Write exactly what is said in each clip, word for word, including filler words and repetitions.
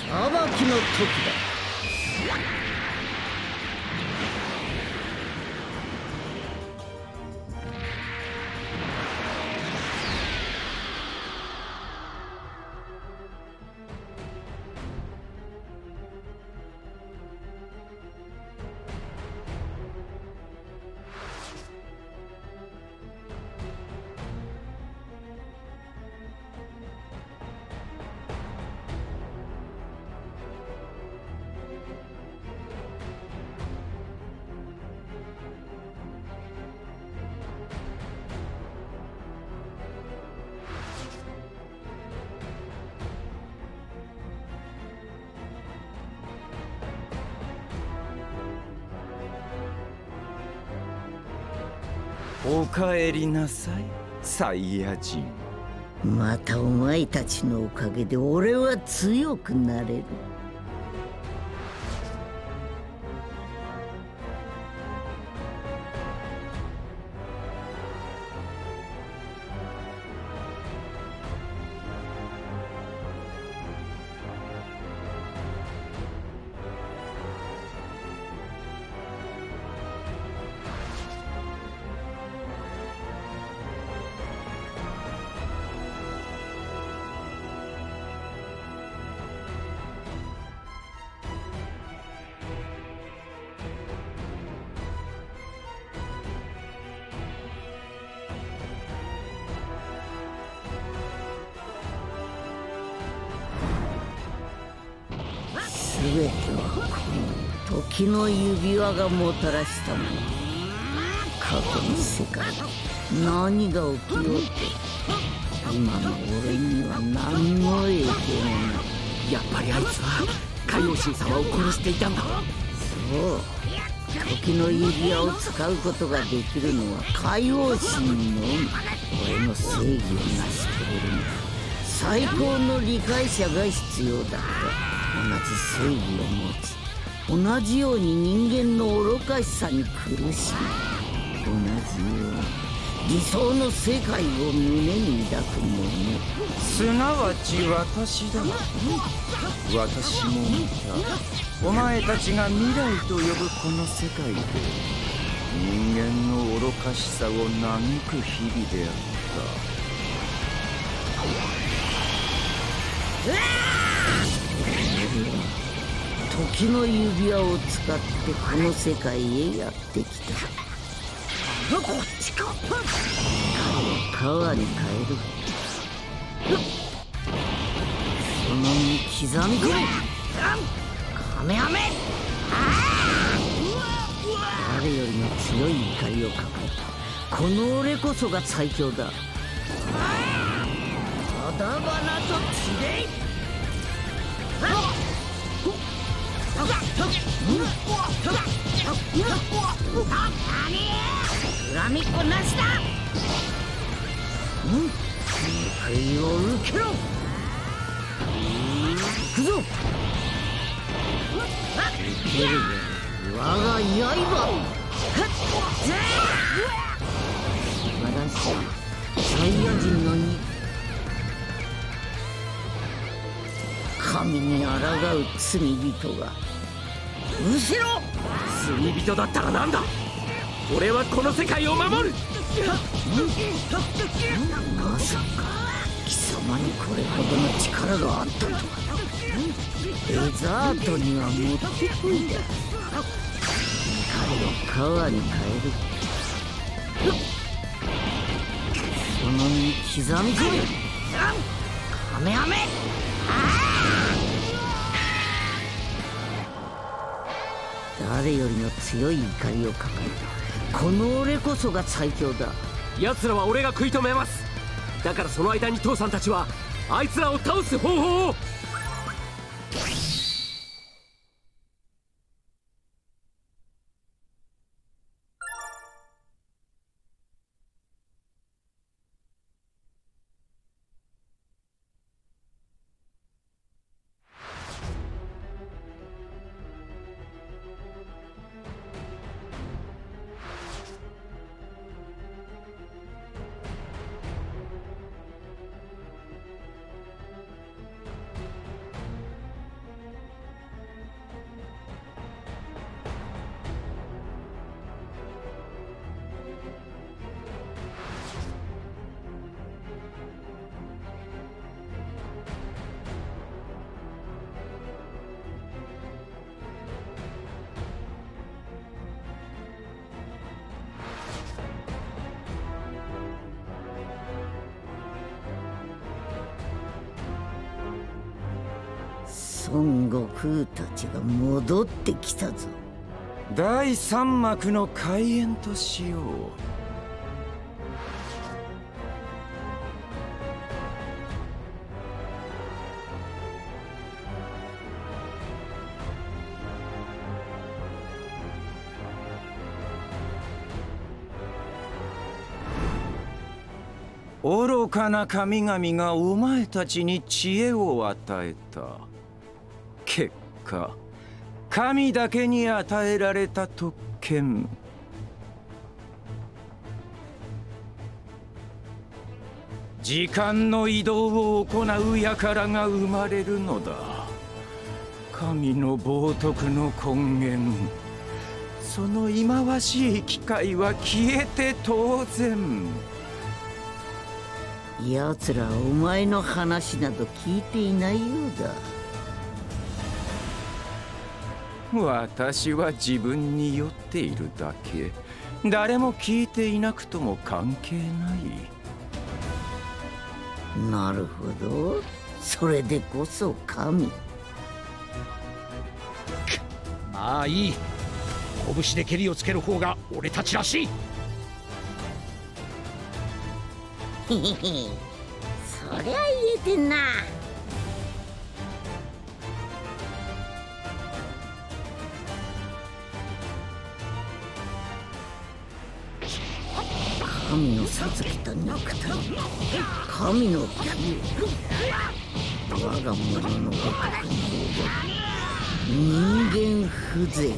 裁きの時だ。 おかえりなさい、サイヤ人。 またお前たちのおかげで俺は強くなれる。全てはこの時の指輪がもたらしたもの。過去の世界何が起きようと今の俺には何の影響もない。 やっぱりあいつは海王神様を殺していたんだ。 そう時の指輪を使うことができるのは海王神のみ。俺の正義を成し遂げるには最高の理解者が必要だった。同じ正義を持ち同じように人間の愚かしさに苦しみ同じように理想の世界を胸に抱く者、 すなわち私だ。私も見た。お前たちが未来と呼ぶこの世界で人間の愚かしさを嘆く日々であった。 うわ時の指輪を使ってこの世界へやってきた。こっちか。彼を川に変える。その身刻み込め。カメハメ。誰よりも強い怒りを抱えたこの俺こそが最強だ。ただばなと血で恨みっこなしだ。うん報いを受けろ。行くぞ。受けるよ我が刃。まだしサイヤ人のに神に抗う罪人が後ろ。 罪人だったらなんだ。俺はこの世界を守る。 まさか貴様にこれほどの力があったとは。デザートにはもってこいだ。彼を川に変える。その身刻み込め。カメハメ。誰よりも強い怒りを抱えたこの俺こそが最強だ。 奴らは俺が食い止めます。だからその間に父さんたちはあいつらを倒す方法を。 孫悟空たちが戻ってきたぞ。 第三幕の開演としよう。愚かな神々がお前たちに知恵を与えた。結果、神だけに与えられた特権。時間の移動を行う輩が生まれるのだ。神の冒涜の根源、その忌まわしい機会は消えて当然。 奴らお前の話など聞いていないようだ。 私は自分に酔っているだけ。誰も聞いていなくとも関係ない。 なるほど、それでこそ神。 まあいい。拳で蹴りをつける方が俺たちらしい。 へへへ、そりゃ言えてんな。神の授けた肉体、神の気を我が物のごとくに人間風情。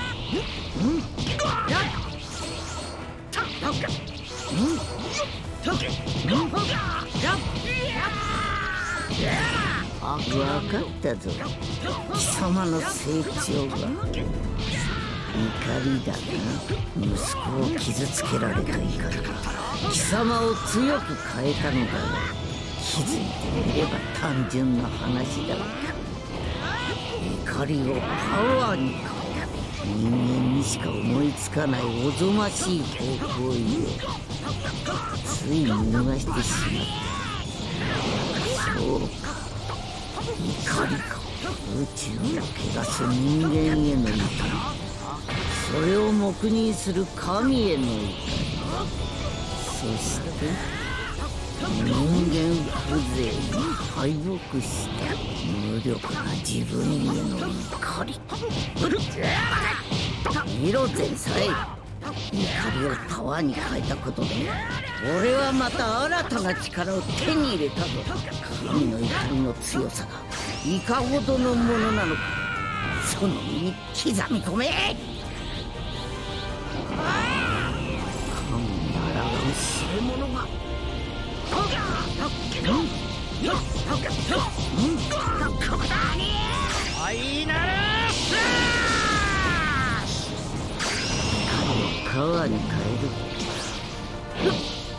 あ、分かったぞ。貴様の成長が怒りだな。息子を傷つけられた怒りが貴様を強く変えたのだが、気づいてみれば単純な話だ。怒りをパワーに変え、人間にしか思いつかないおぞましい方法へつい見逃してしまった。そうか、怒りか。宇宙を汚す人間への怒り、それを黙認する神への怒り、そして人間風情に敗北した無力な自分への怒り。見ろ前妻、怒りをパワーに変えたことで俺はまた新たな力を手に入れたぞ。神の怒りの強さがいかほどのものなのか、その身に刻み込め。神に抗う知る者がファイナルスラッシュ。 パワーに変える。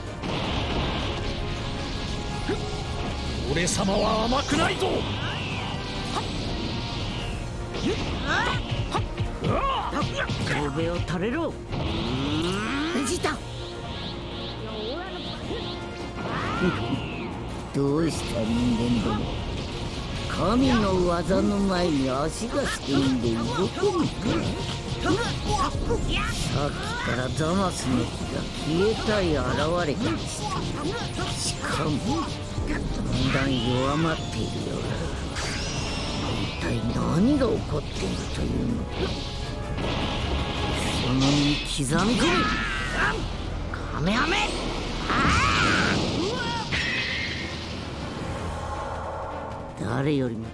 俺様は甘くないぞ。 壁を垂れろ。じた。どうした人間ども、神の技の前に足がすくんで動けるか。さっきからザマスの木が消えたり現れたりして、しかもだんだん弱まっているようだ。一体何が起こっているというのか。その身に刻み込む。カメハメ。誰よりも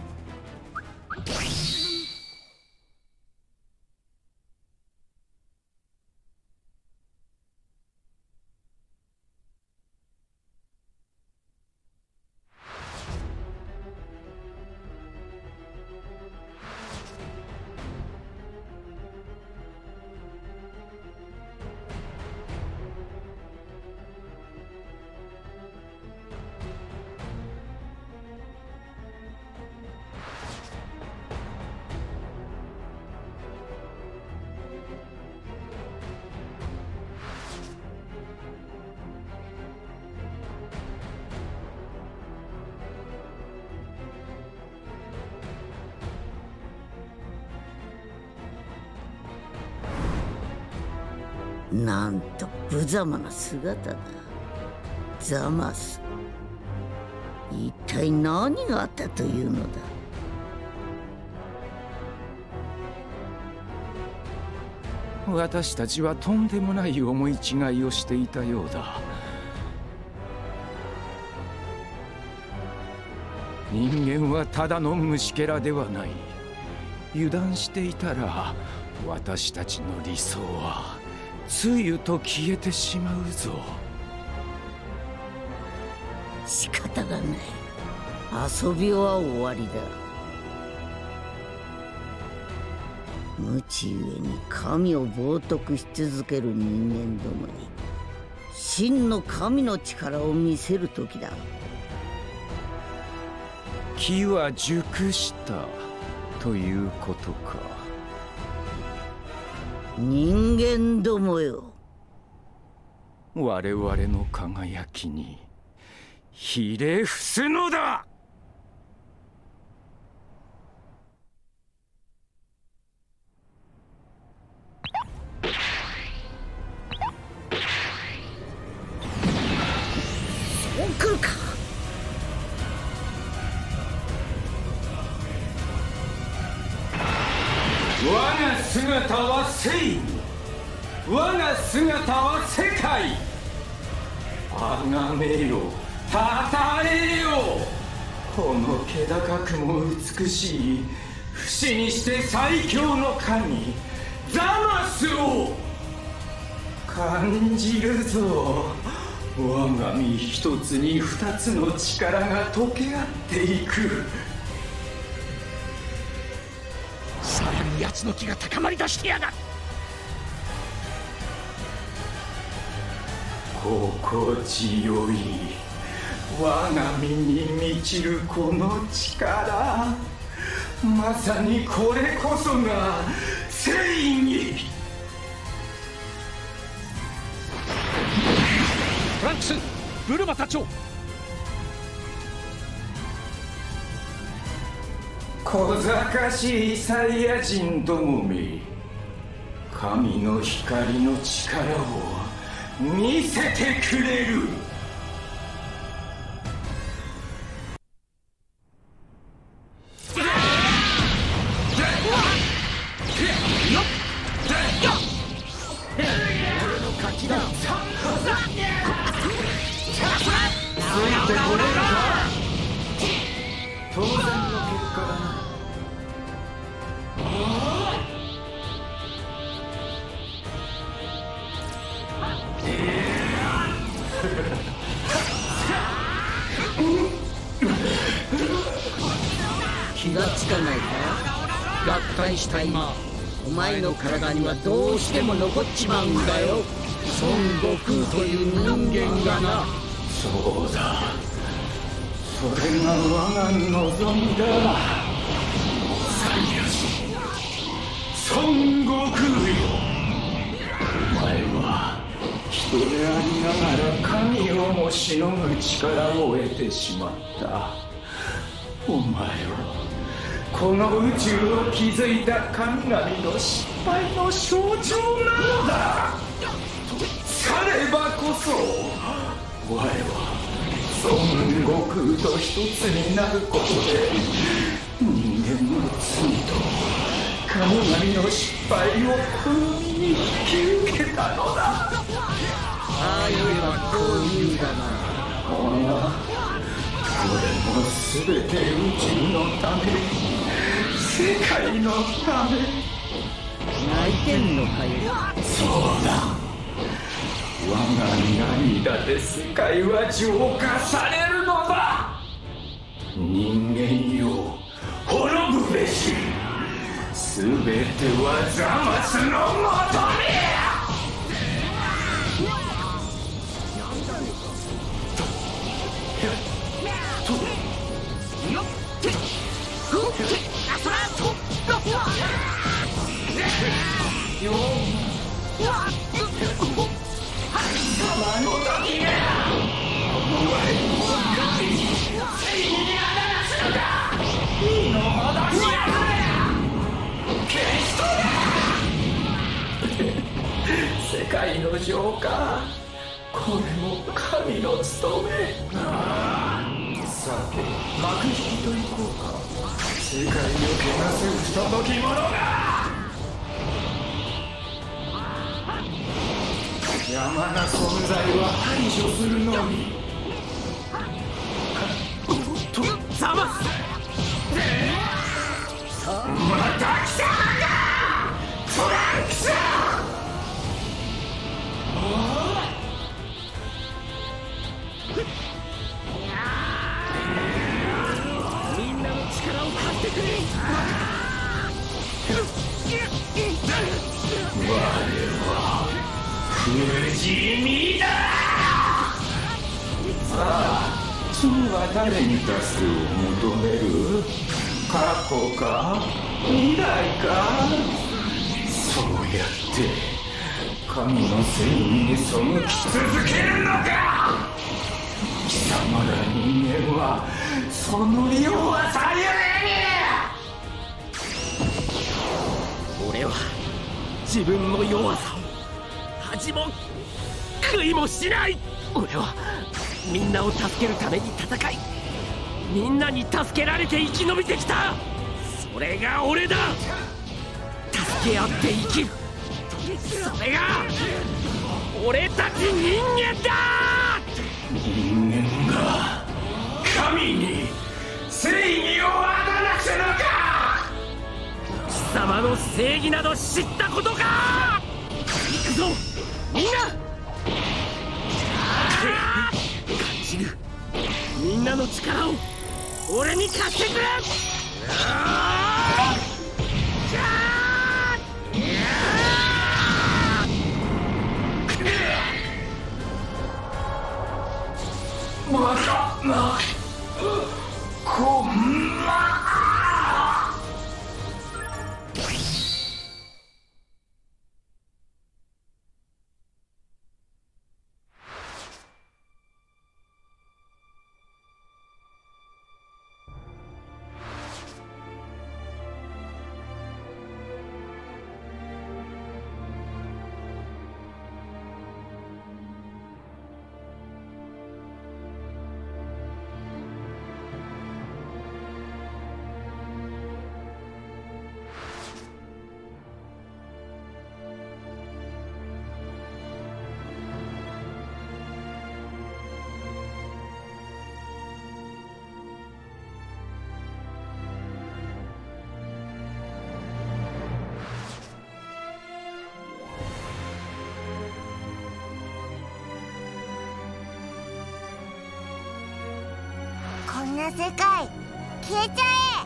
なんと無様な姿だ。ザマス、一体何があったというのだ。 私たちはとんでもない思い違いをしていたようだ。人間はただの虫けらではない。油断していたら私たちの理想はつゆと消えてしまうぞ。 仕方がない。遊びは終わりだ。無知ゆえに神を冒涜し続ける人間どもに真の神の力を見せる時だ。 木は熟したということか。 人間どもよ、 我々の輝きにひれ伏すのだ。 そう来るか。 我が姿は正義、我が姿は世界。あがめよ、たたえよ、この気高くも美しい不死にして最強の神ザマスを感じるぞ。我が身一つに二つの力が溶け合っていく。 さらに奴の気が高まりだしてやがる。 心強い我が身に満ちるこの力、まさにこれこそが正義。 トランクス、ブルマ隊長。 小賢しいサイヤ人どもめ、神の光の力を見せてくれる。当然の結果だな。 気がつかないか。合体した今お前の体にはどうしても残っちまうんだよ、孫悟空という人間がな。 そうだ、それが我が望みだ。サイヤ人孫悟空よ、お前は人でありながら神をもしのぐ力を得てしまった。お前はこの宇宙を築いた神々の失敗の象徴なのだ。さればこそ我は孫悟空と一つになることで人間の罪と神々の失敗をこの身に引き受けたのだ。 ああ言えばこう言うだな。 ああ、これも全て宇宙のため、世界のため。 泣いてんのかよ。 そうだ、我が涙で世界は浄化されるのだ。人間よ、滅ぶべし。全てはザマスのもとに。 情か。これも神の務め。さて幕引きといこうか。世界を汚す不届き者が。邪魔な存在は排除するのみ。 とザマス、 また貴様かトランクス。 みんなの力を貸してくれ。 我は不死身だ。さあ次は誰に助けを求める？過去か未来か。そうやって神の正義に背き続けるのか。貴様ら人間はその弱さゆえに。 俺は自分の弱さを恥も悔いもしない。俺はみんなを助けるために戦い、みんなに助けられて生き延びてきた。それが俺だ。助け合って生きる、それが俺たち人間だ。 人間が神に正義をあだなすのか。 貴様の正義など知ったことか。行くぞみんな。感じるみんなの力を俺に貸してくれ。 まだなこんな。 こんな世界消えちゃえ。